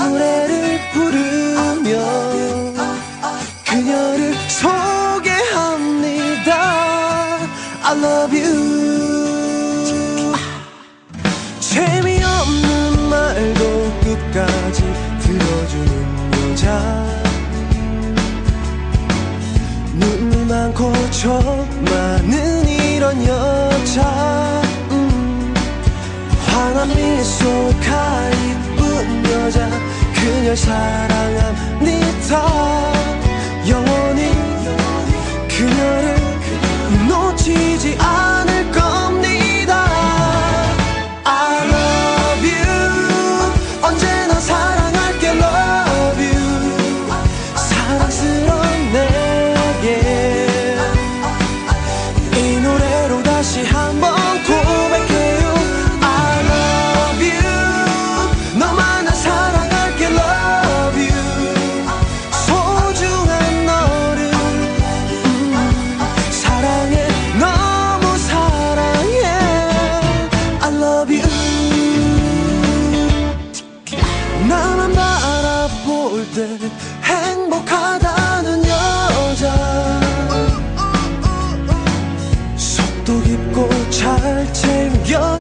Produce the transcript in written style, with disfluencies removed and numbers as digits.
노래를 부르며 그녀를 소개합니다. I love you. 재미없는 말도 끝까지 들어주는 여자, 눈물 많고 저 많은 이런 여자, 환한 미소가 이쁜 여자, 그녀를 사랑합니다. 영원히 그녀를 놓치지 않을 겁니다. I love you. 언제나 사랑할게. Love you. 사랑스러운 내게 이 노래로 다시 한번 고백해요. I love you. 너만을 사랑할게. Love you. 소중한 너를 사랑해. 너무 사랑해. I love you. 나만 바라볼 때 행복하다는 여자, 속도 깊고 잘 챙겨